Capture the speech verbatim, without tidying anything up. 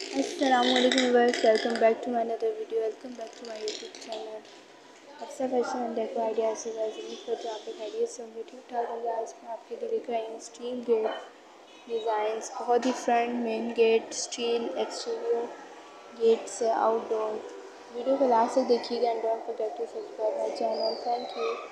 Assalamu alaikum viewers, welcome back to my another video. Welcome back to my YouTube channel. अक्सर fashion and deco idea से उम्मीद करती हूँ आपके खैरियत से होंगे, ठीक ठाक होंगे। आज मैं आपके लिए लेकर आई हूँ स्टील गेट डिज़ाइंस, बहुत ही front main gate, steel exterior gate से आउटडोर। वीडियो को लास्ट तक देखिएगा and don't forget to subscribe my channel. Thank you.